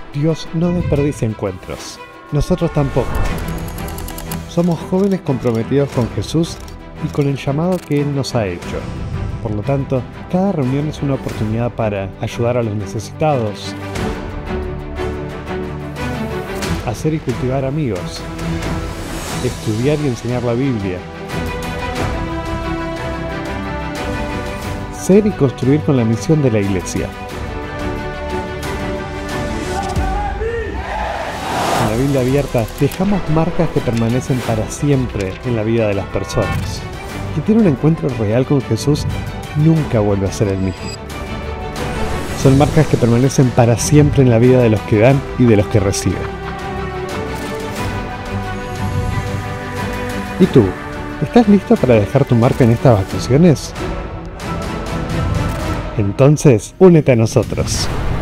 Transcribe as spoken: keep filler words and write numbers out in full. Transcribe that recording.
Dios no desperdicia encuentros. Nosotros tampoco. Somos jóvenes comprometidos con Jesús y con el llamado que Él nos ha hecho. Por lo tanto, cada reunión es una oportunidad para ayudar a los necesitados, hacer y cultivar amigos, estudiar y enseñar la Biblia, ser y construir con la misión de la Iglesia. En la Biblia abierta dejamos marcas que permanecen para siempre en la vida de las personas. Quien tiene un encuentro real con Jesús nunca vuelve a ser el mismo. Son marcas que permanecen para siempre en la vida de los que dan y de los que reciben. ¿Y tú? ¿Estás listo para dejar tu marca en estas vacaciones? Entonces, únete a nosotros.